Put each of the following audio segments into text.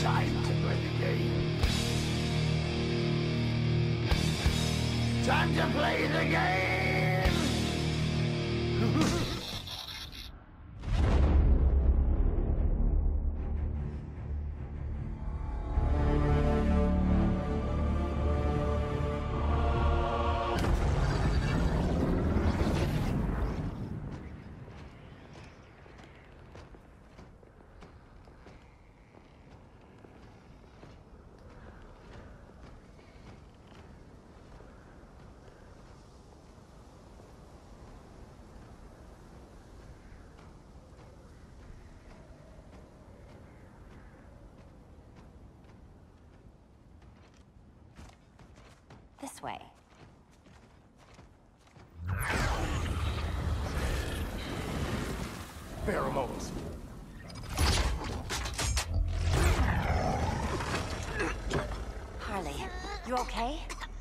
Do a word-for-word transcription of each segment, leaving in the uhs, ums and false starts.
Time to play the game. Time to play the game! This way. Pheromones. Harley, you okay?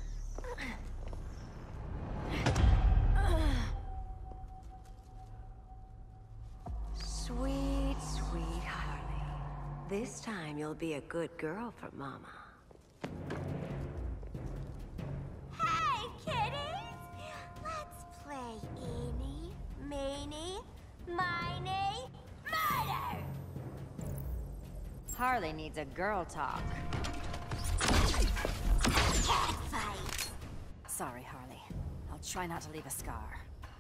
Sweet, sweet Harley. This time you'll be a good girl for Mama. Hey, kiddies! Let's play Eeny, Meeny, Miny, Murder! Harley needs a girl talk. Cat fight! Sorry, Harley. I'll try not to leave a scar.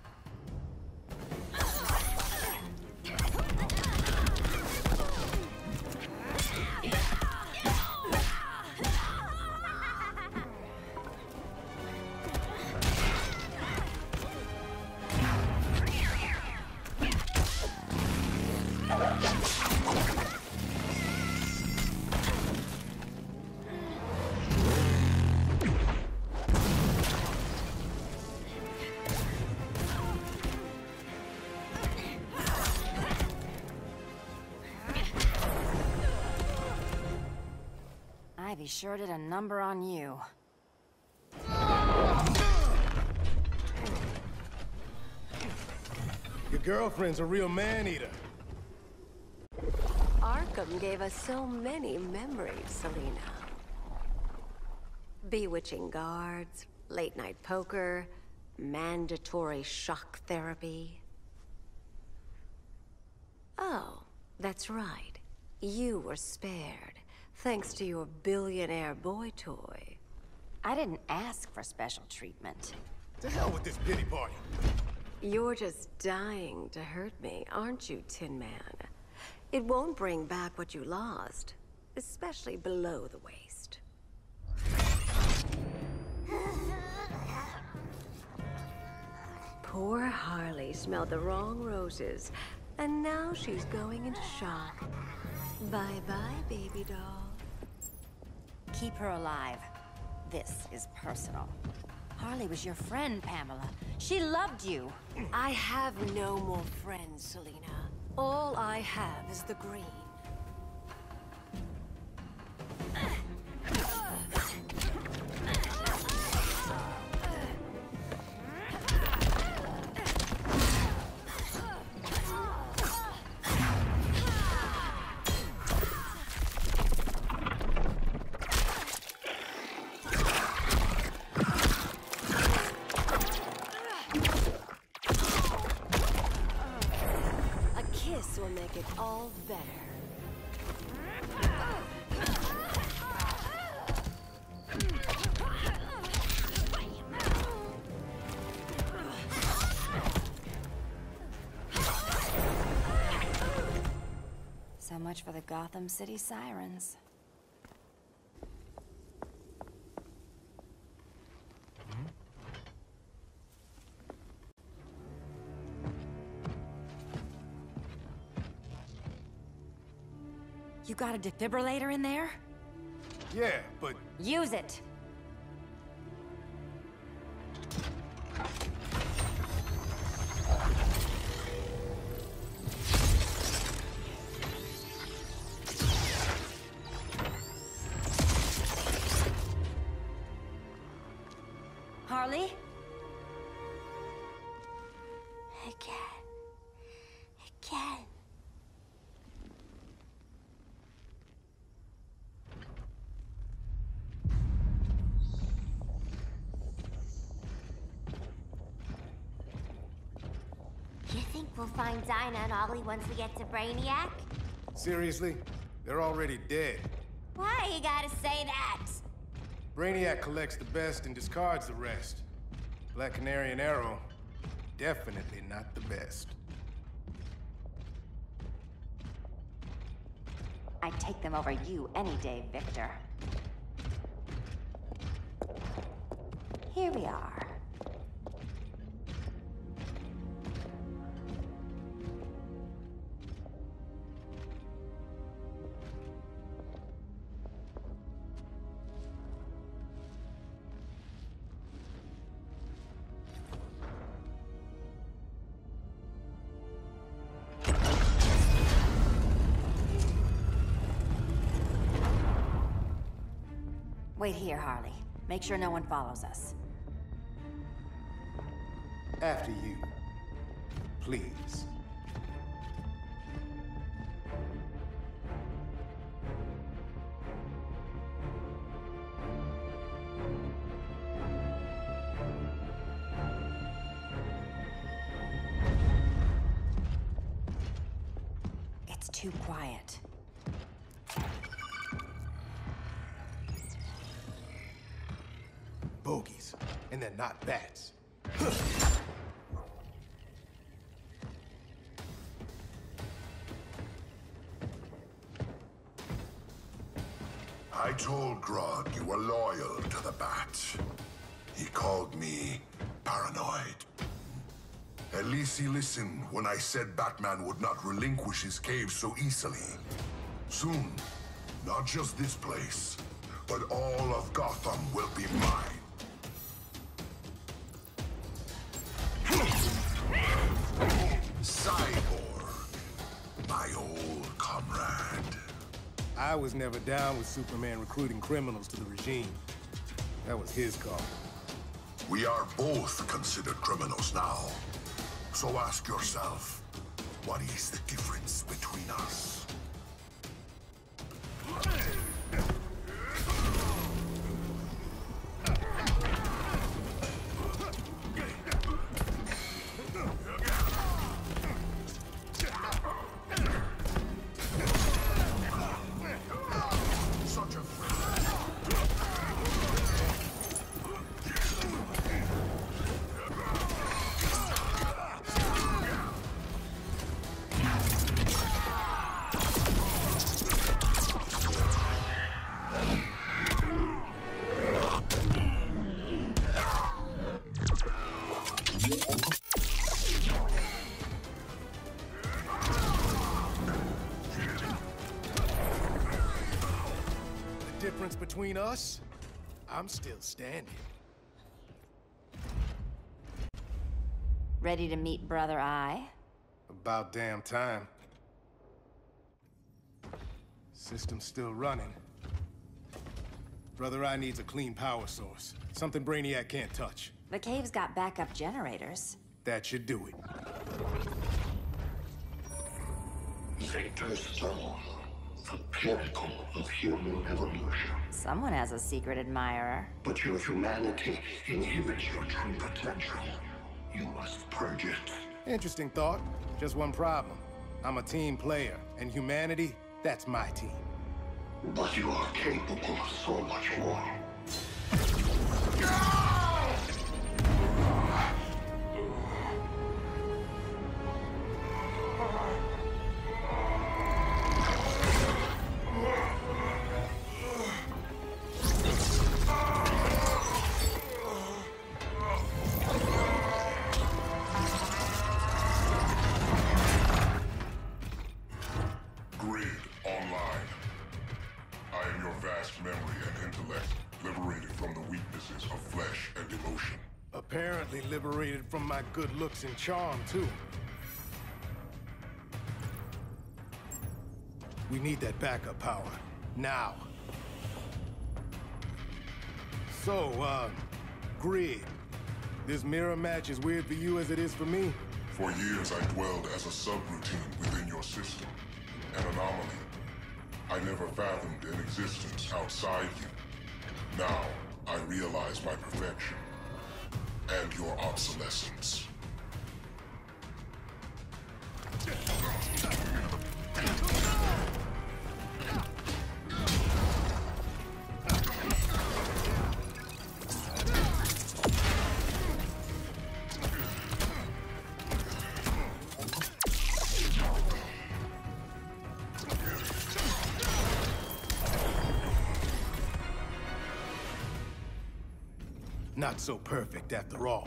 Ivy sure did a number on you. Your girlfriend's a real man-eater. Arkham gave us so many memories, Selina. Bewitching guards, late-night poker, mandatory shock therapy. Oh, that's right. You were spared, thanks to your billionaire boy toy. I didn't ask for special treatment. To hell with this pity party. You're just dying to hurt me, aren't you, Tin Man? It won't bring back what you lost, especially below the waist. Poor Harley smelled the wrong roses, and now she's going into shock. Bye-bye, baby doll. Keep her alive. This is personal. Harley was your friend, Pamela. She loved you. I have no more friends, Selina. All I have is the green. This will make it all better. So much for the Gotham City Sirens. You got a defibrillator in there? Yeah, but... Use it! Harley? Again. Again. We'll find Dinah and Ollie once we get to Brainiac? Seriously? They're already dead. Why you gotta say that? Brainiac collects the best and discards the rest. Black Canary and Arrow, definitely not the best. I'd take them over you any day, Victor. Here we are. Wait here, Harley. Make sure no one follows us. After you. Please. It's too quiet. Bogies. And they're not bats. I told Grodd you were loyal to the Bat. He called me paranoid. At least he listened when I said Batman would not relinquish his cave so easily. Soon, not just this place, but all of Gotham will be mine. Cyborg, my old comrade. I was never down with Superman recruiting criminals to the regime. That was his call. We are both considered criminals now. So ask yourself, what is the difference between us? Difference between us? I'm still standing. Ready to meet Brother Eye? About damn time. System's still running. Brother Eye needs a clean power source. Something Brainiac can't touch. The cave's got backup generators. That should do it. Victor Stone, the pinnacle of human evolution. Someone has a secret admirer. But your humanity inhibits your true potential. You must purge it. Interesting thought. Just one problem. I'm a team player, and humanity, that's my team. But you are capable of so much more. Apparently liberated from my good looks and charm, too. We need that backup power. Now. So, uh, Grid. This mirror match as weird for you as it is for me? For years I dwelled as a subroutine within your system. An anomaly. I never fathomed an existence outside you. Now, I realize my perfection. And your obsolescence. Not so perfect after all.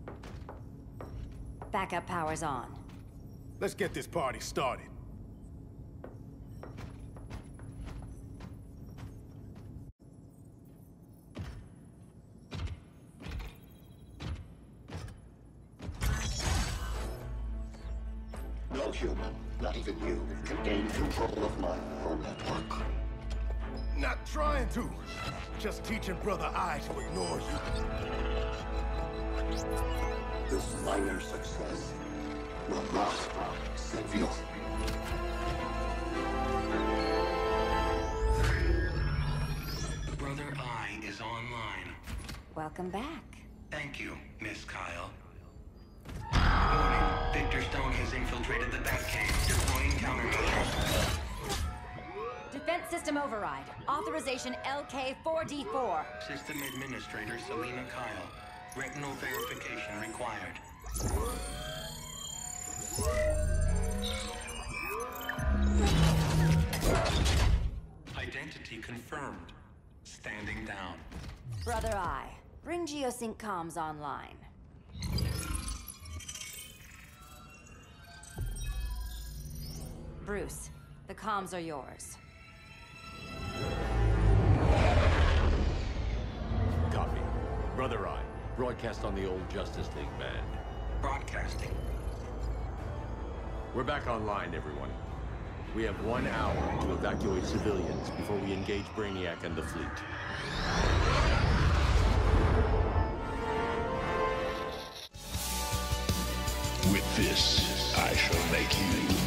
Backup power's on. Let's get this party started. No human, not even you, can gain control of my neural network. Not trying to. Just teaching Brother Eye to ignore you. This minor success will not save you. Brother Eye is online. Welcome back. Thank you, Miss Kyle. Warning, Victor Stone has infiltrated the Batcave, deploying countermeasures. Defense system override. Authorization L K four D four. System Administrator Selena Kyle. Retinal verification required. Identity confirmed. Standing down. Brother Eye, bring Geosync comms online. Bruce, the comms are yours. Copy. Brother Eye, broadcast on the old Justice League band. Broadcasting. We're back online, everyone. We have one hour to evacuate civilians before we engage Brainiac and the fleet. With this, I shall make you